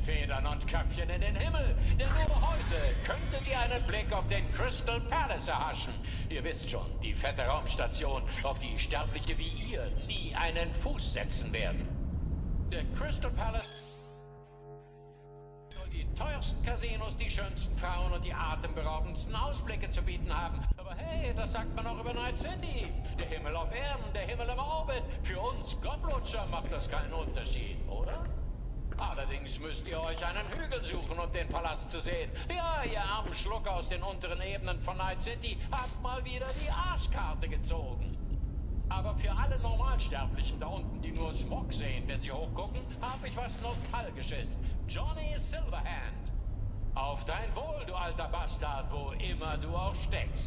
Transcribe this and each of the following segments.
Federn und Köpfchen in den Himmel. Denn nur heute könntet ihr einen Blick auf den Crystal Palace erhaschen. Ihr wisst schon, die fette Raumstation, auf die Sterbliche wie ihr nie einen Fuß setzen werden. Der Crystal Palace... Die teuersten Casinos, die schönsten Frauen und die atemberaubendsten Ausblicke zu bieten haben. Aber hey, das sagt man auch über Night City. Der Himmel auf Erden, der Himmel im Orbit. Für uns Gottlutscher macht das keinen Unterschied, oder? Allerdings müsst ihr euch einen Hügel suchen, um den Palast zu sehen. Ja, ihr armen Schlucker aus den unteren Ebenen von Night City habt mal wieder die Arschkarte gezogen. Aber für alle Normalsterblichen da unten, die nur Smog sehen, wenn sie hochgucken, habe ich was Nostalgisches. Johnny Silverhand. Auf dein Wohl, du alter Bastard, wo immer du auch steckst.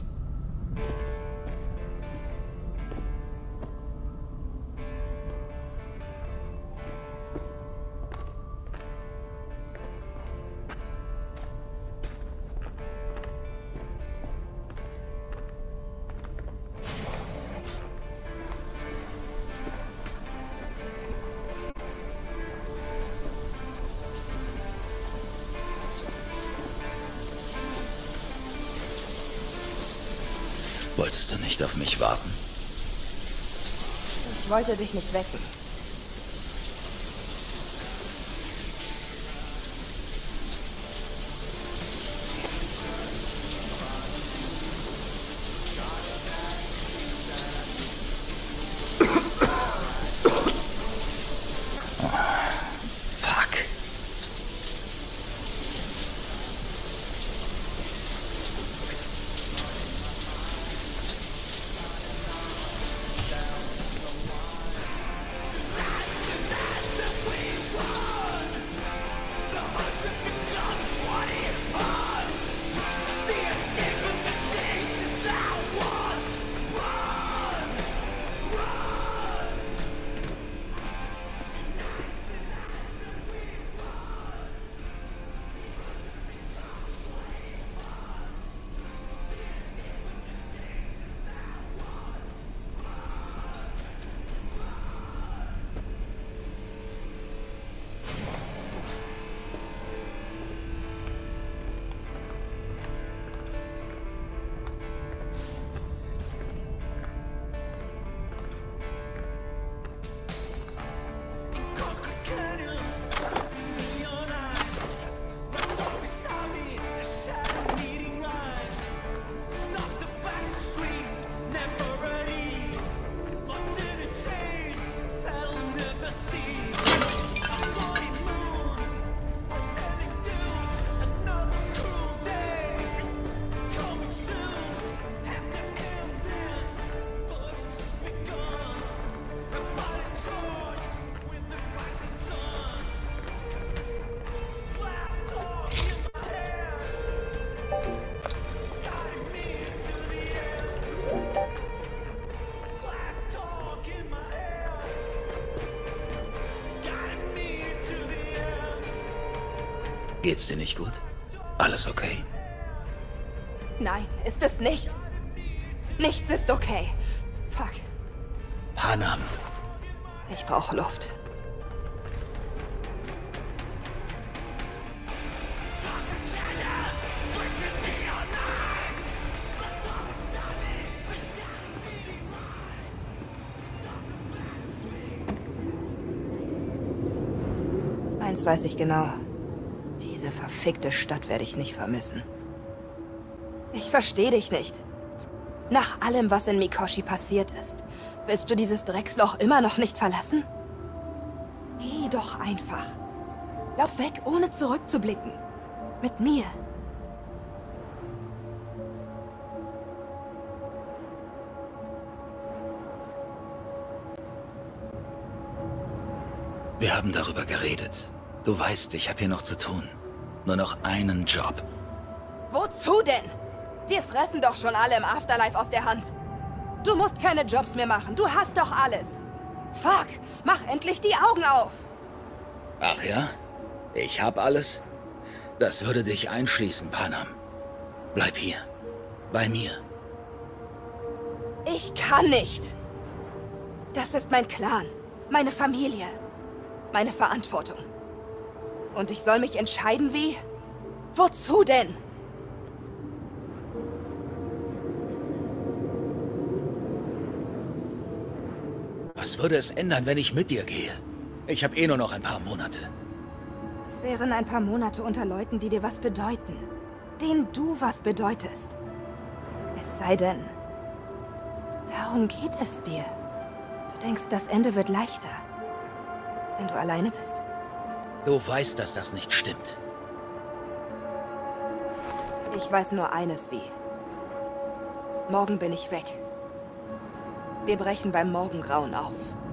Wolltest du nicht auf mich warten? Ich wollte dich nicht wecken. Geht's dir nicht gut? Alles okay? Nein, ist es nicht. Nichts ist okay. Fuck. Panam. Ich brauche Luft. Eins weiß ich genau. Diese verfickte Stadt werde ich nicht vermissen. Ich verstehe dich nicht. Nach allem, was in Mikoshi passiert ist, willst du dieses Drecksloch immer noch nicht verlassen? Geh doch einfach. Lauf weg, ohne zurückzublicken. Mit mir. Wir haben darüber geredet. Du weißt, ich habe hier noch zu tun. Nur noch einen Job. Wozu denn? Dir fressen doch schon alle im Afterlife aus der Hand. Du musst keine Jobs mehr machen. Du hast doch alles. Fuck, mach endlich die Augen auf. Ach ja? Ich hab alles? Das würde dich einschließen, Panam. Bleib hier. Bei mir. Ich kann nicht. Das ist mein Clan. Meine Familie. Meine Verantwortung. Und ich soll mich entscheiden, wie? Wozu denn? Was würde es ändern, wenn ich mit dir gehe? Ich habe eh nur noch ein paar Monate. Es wären ein paar Monate unter Leuten, die dir was bedeuten. Denen du was bedeutest. Es sei denn, darum geht es dir. Du denkst, das Ende wird leichter, wenn du alleine bist. Du weißt, dass das nicht stimmt. Ich weiß nur eines, wie. Morgen bin ich weg. Wir brechen beim Morgengrauen auf.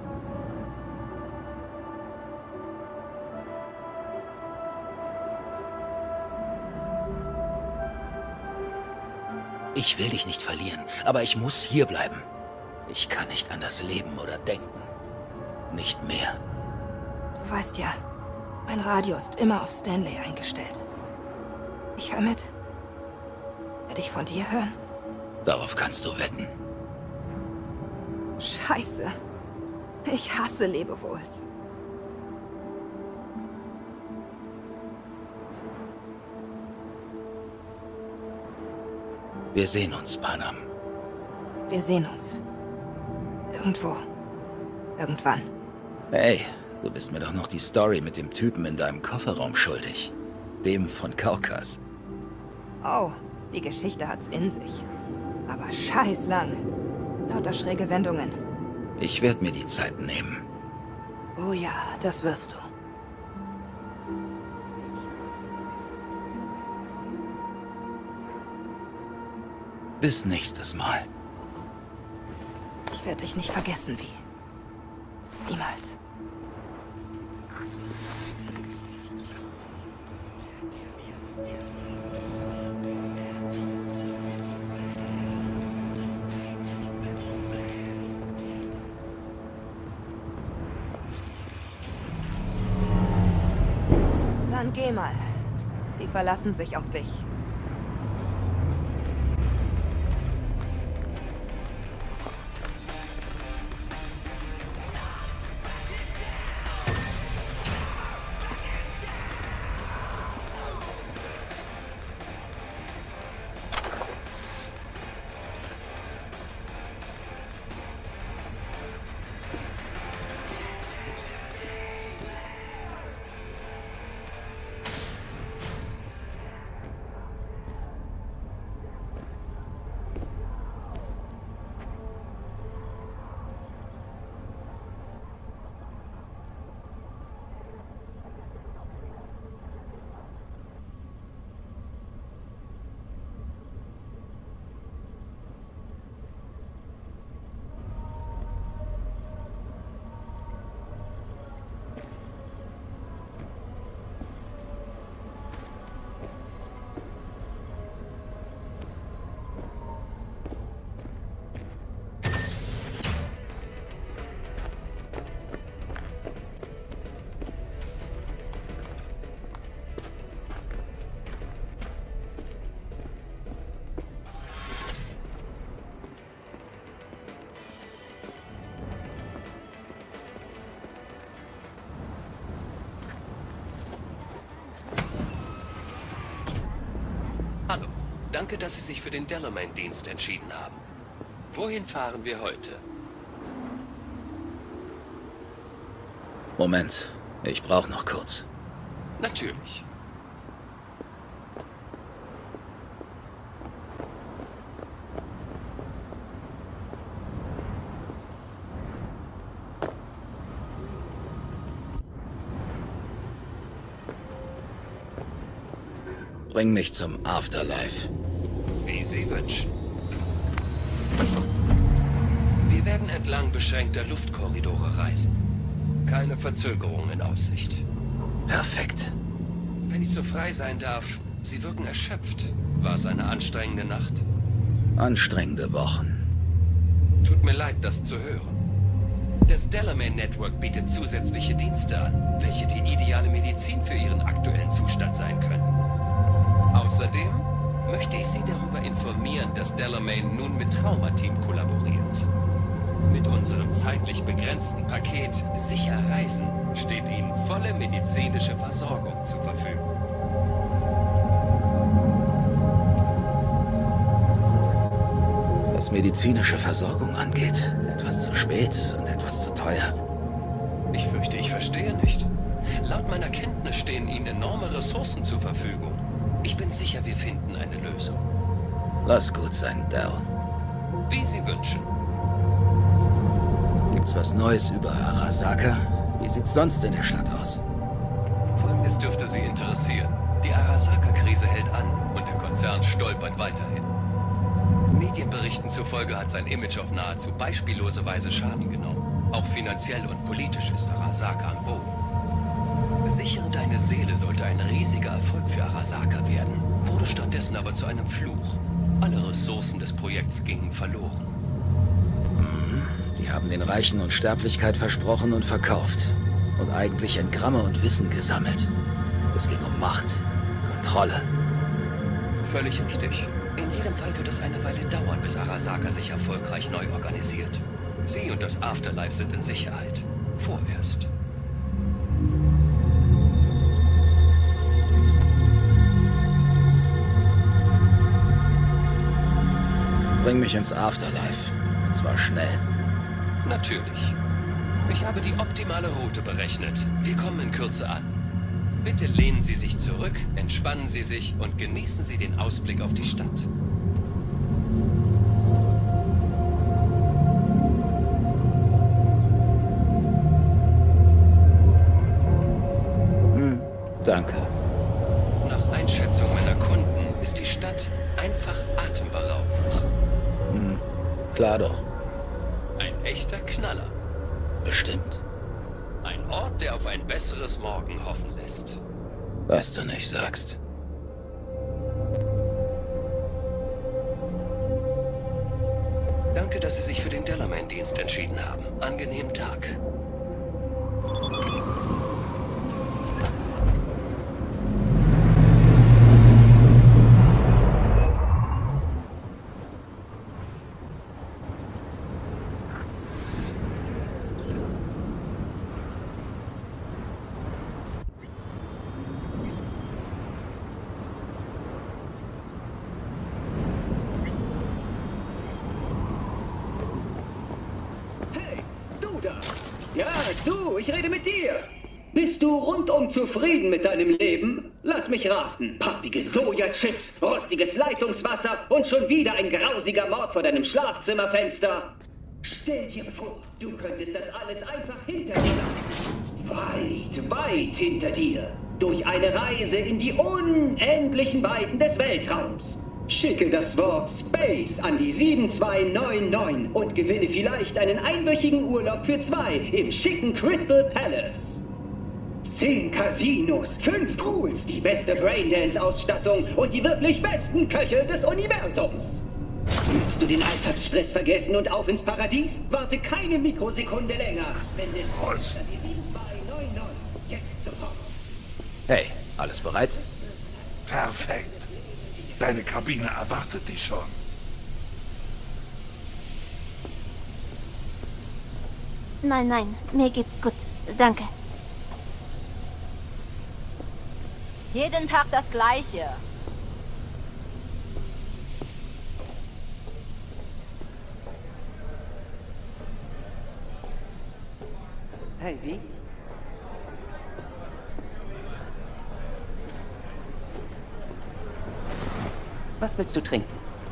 Ich will dich nicht verlieren, aber ich muss hier bleiben. Ich kann nicht anders leben oder denken. Nicht mehr. Du weißt ja, mein Radio ist immer auf Stanley eingestellt. Ich höre mit. Werde ich von dir hören? Darauf kannst du wetten. Scheiße. Ich hasse Lebewohls. Wir sehen uns, Panam. Wir sehen uns. Irgendwo. Irgendwann. Hey, du bist mir doch noch die Story mit dem Typen in deinem Kofferraum schuldig. Dem von Kaukas. Oh, die Geschichte hat's in sich. Aber scheiß lang. Lauter schräge Wendungen. Ich werde mir die Zeit nehmen. Oh ja, das wirst du. Bis nächstes Mal. Ich werde dich nicht vergessen, wie. Niemals. Dann geh mal. Die verlassen sich auf dich. Hallo, danke, dass Sie sich für den Delamain-Dienst entschieden haben. Wohin fahren wir heute? Moment, ich brauche noch kurz. Natürlich. Bring mich zum Afterlife. Wie Sie wünschen. Wir werden entlang beschränkter Luftkorridore reisen. Keine Verzögerung in Aussicht. Perfekt. Wenn ich so frei sein darf, Sie wirken erschöpft. War es eine anstrengende Nacht? Anstrengende Wochen. Tut mir leid, das zu hören. Das Delamain Network bietet zusätzliche Dienste an, welche die ideale Medizin für Ihren aktuellen Zustand sein können. Außerdem möchte ich Sie darüber informieren, dass Delamain nun mit Traumateam kollaboriert. Mit unserem zeitlich begrenzten Paket Sicher Reisen steht Ihnen volle medizinische Versorgung zur Verfügung. Was medizinische Versorgung angeht, etwas zu spät und etwas zu teuer. Ich fürchte, ich verstehe nicht. Laut meiner Kenntnis stehen Ihnen enorme Ressourcen zur Verfügung. Ich bin sicher, wir finden eine Lösung. Lass gut sein, Dell. Wie Sie wünschen. Gibt's was Neues über Arasaka? Wie sieht's sonst in der Stadt aus? Folgendes dürfte Sie interessieren. Die Arasaka-Krise hält an und der Konzern stolpert weiterhin. Medienberichten zufolge hat sein Image auf nahezu beispiellose Weise Schaden genommen. Auch finanziell und politisch ist Arasaka am Boden. Sichere deine Seele sollte ein riesiger Erfolg für Arasaka werden, wurde stattdessen aber zu einem Fluch. Alle Ressourcen des Projekts gingen verloren. Die haben den Reichen Unsterblichkeit versprochen und verkauft. Und eigentlich Engramme und Wissen gesammelt. Es ging um Macht, Kontrolle. Völlig richtig. In jedem Fall wird es eine Weile dauern, bis Arasaka sich erfolgreich neu organisiert. Sie und das Afterlife sind in Sicherheit. Vorerst. Bring mich ins Afterlife. Und zwar schnell. Natürlich. Ich habe die optimale Route berechnet. Wir kommen in Kürze an. Bitte lehnen Sie sich zurück, entspannen Sie sich und genießen Sie den Ausblick auf die Stadt. Danke. Nach Einschätzung meiner Kunden ist die Stadt einfach atemberaubend. Klar doch. Ein echter Knaller. Bestimmt. Ein Ort, der auf ein besseres Morgen hoffen lässt. Was du nicht sagst. Danke, dass Sie sich für den Delamain-Dienst entschieden haben. Angenehmen Tag. Ja, du, ich rede mit dir. Bist du rundum zufrieden mit deinem Leben? Lass mich raten. Pappige Sojachips, rostiges Leitungswasser und schon wieder ein grausiger Mord vor deinem Schlafzimmerfenster. Stell dir vor, du könntest das alles einfach hinter dir lassen. Weit, weit hinter dir. Durch eine Reise in die unendlichen Weiten des Weltraums. Schicke das Wort Space an die 7299 und gewinne vielleicht einen einwöchigen Urlaub für 2 im schicken Crystal Palace. 10 Casinos, 5 Pools, die beste Braindance-Ausstattung und die wirklich besten Köche des Universums. Willst du den Alltagsstress vergessen und auf ins Paradies? Warte keine Mikrosekunde länger. Sende Space an die 7299. Jetzt sofort. Hey, alles bereit? Perfekt. Deine Kabine erwartet dich schon. Nein, nein, mir geht's gut. Danke. Jeden Tag das Gleiche. Hey, wie? Was willst du trinken?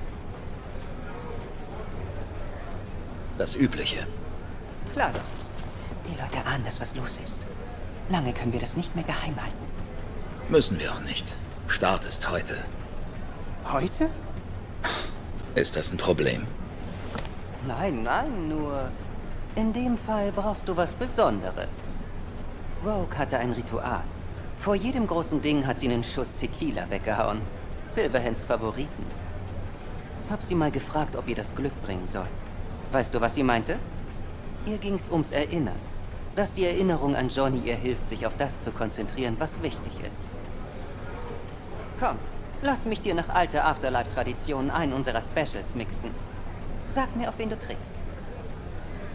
Das Übliche. Klar doch. Die Leute ahnen, dass was los ist. Lange können wir das nicht mehr geheim halten. Müssen wir auch nicht. Start ist heute. Heute? Ist das ein Problem? Nein, nein, nur... In dem Fall brauchst du was Besonderes. Rogue hatte ein Ritual. Vor jedem großen Ding hat sie einen Schuss Tequila weggehauen. Silverhands Favoriten. Hab sie mal gefragt, ob ihr das Glück bringen soll. Weißt du, was sie meinte? Ihr ging's ums Erinnern. Dass die Erinnerung an Johnny ihr hilft, sich auf das zu konzentrieren, was wichtig ist. Komm, lass mich dir nach alter Afterlife-Tradition einen unserer Specials mixen. Sag mir, auf wen du trinkst.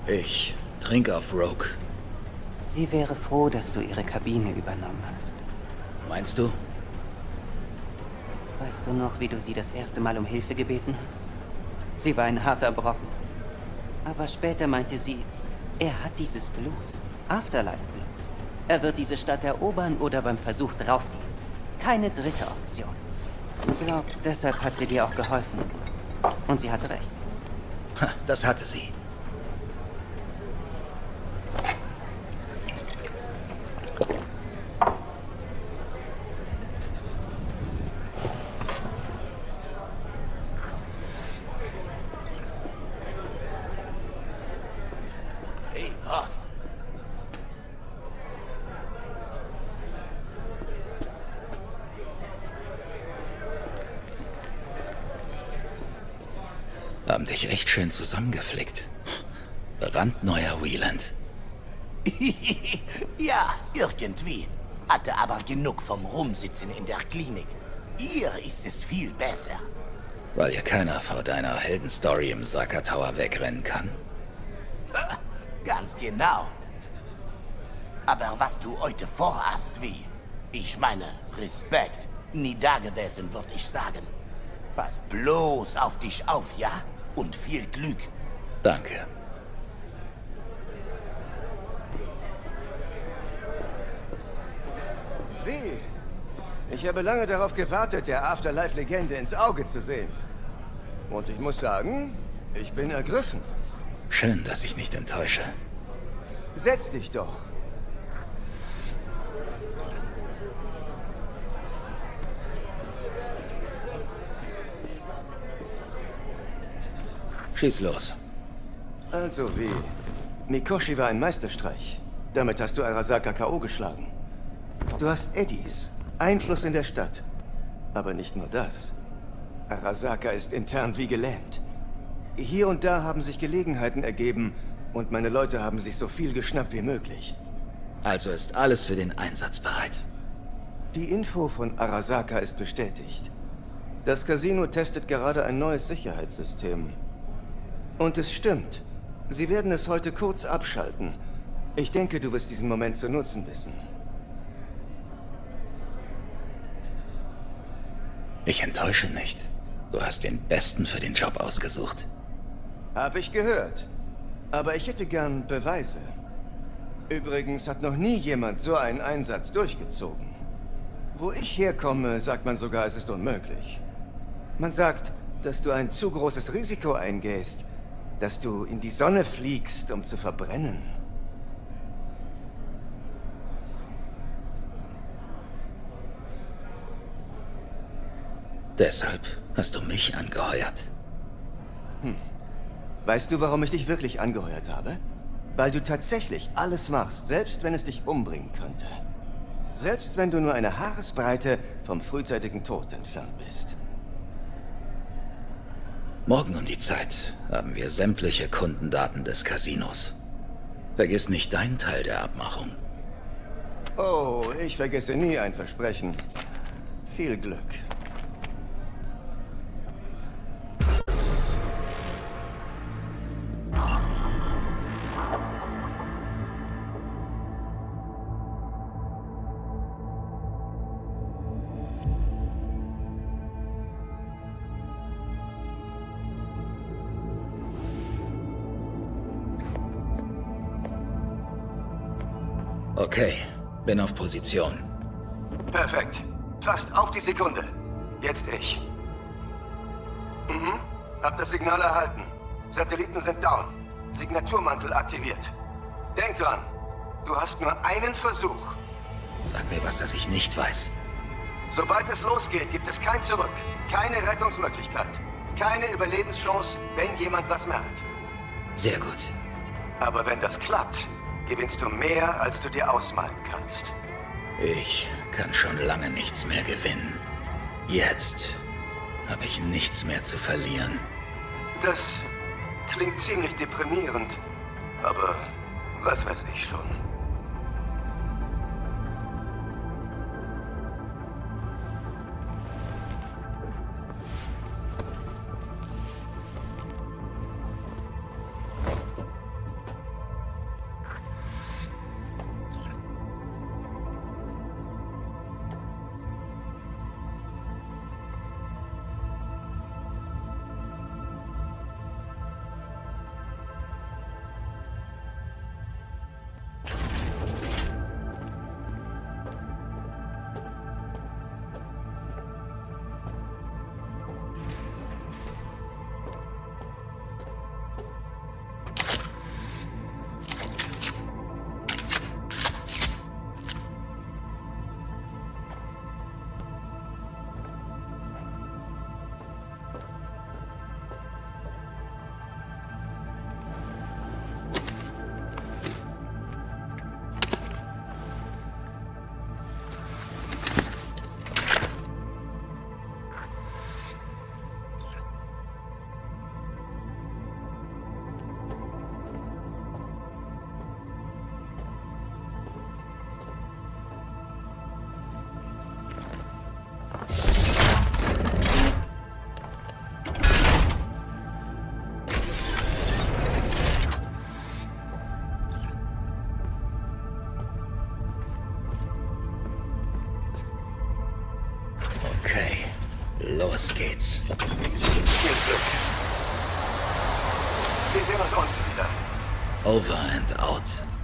Ich trinke auf Rogue. Sie wäre froh, dass du ihre Kabine übernommen hast. Meinst du? Weißt du noch, wie du sie das erste Mal um Hilfe gebeten hast? Sie war ein harter Brocken. Aber später meinte sie, er hat dieses Blut. Afterlife-Blut. Er wird diese Stadt erobern oder beim Versuch draufgehen. Keine dritte Option. Ich glaube, deshalb hat sie dir auch geholfen. Und sie hatte recht. Ha, das hatte sie. Hey, Boss. Haben dich echt schön zusammengeflickt. Brandneuer Wieland. Ja, irgendwie. Hatte aber genug vom Rumsitzen in der Klinik. Ihr ist es viel besser. Weil ja keiner vor deiner Heldenstory im Saka Tower wegrennen kann. Ganz genau. Aber was du heute vorhast, wie? Ich meine, Respekt. Nie dagewesen, würde ich sagen. Pass bloß auf dich auf, ja? Und viel Glück. Danke. Wie? Ich habe lange darauf gewartet, der Afterlife-Legende ins Auge zu sehen. Und ich muss sagen, ich bin ergriffen. Schön, dass ich nicht enttäusche. Setz dich doch. Schieß los. Also wie? Mikoshi war ein Meisterstreich. Damit hast du Arasaka K.O. geschlagen. Du hast Eddies, Einfluss in der Stadt. Aber nicht nur das. Arasaka ist intern wie gelähmt. Hier und da haben sich Gelegenheiten ergeben und meine Leute haben sich so viel geschnappt wie möglich. Also ist alles für den Einsatz bereit. Die Info von Arasaka ist bestätigt. Das Casino testet gerade ein neues Sicherheitssystem. Und es stimmt. Sie werden es heute kurz abschalten. Ich denke, du wirst diesen Moment zu nutzen wissen. Ich enttäusche nicht. Du hast den Besten für den Job ausgesucht. Hab ich gehört. Aber ich hätte gern Beweise. Übrigens hat noch nie jemand so einen Einsatz durchgezogen. Wo ich herkomme, sagt man sogar, es ist unmöglich. Man sagt, dass du ein zu großes Risiko eingehst, dass du in die Sonne fliegst, um zu verbrennen. Deshalb hast du mich angeheuert. Weißt du, warum ich dich wirklich angeheuert habe? Weil du tatsächlich alles machst, selbst wenn es dich umbringen könnte. Selbst wenn du nur eine Haaresbreite vom frühzeitigen Tod entfernt bist. Morgen um die Zeit haben wir sämtliche Kundendaten des Casinos. Vergiss nicht deinen Teil der Abmachung. Oh, ich vergesse nie ein Versprechen. Viel Glück. Okay, bin auf Position. Perfekt. Fast auf die Sekunde. Jetzt ich. Hab das Signal erhalten. Satelliten sind down. Signaturmantel aktiviert. Denk dran. Du hast nur einen Versuch. Sag mir was, das ich nicht weiß. Sobald es losgeht, gibt es kein Zurück. Keine Rettungsmöglichkeit. Keine Überlebenschance, wenn jemand was merkt. Sehr gut. Aber wenn das klappt, gewinnst du mehr, als du dir ausmalen kannst. Ich kann schon lange nichts mehr gewinnen. Jetzt habe ich nichts mehr zu verlieren. Das klingt ziemlich deprimierend, aber was weiß ich schon. Los geht's. Viel Glück. Wir sehen uns unten wieder. Over and out.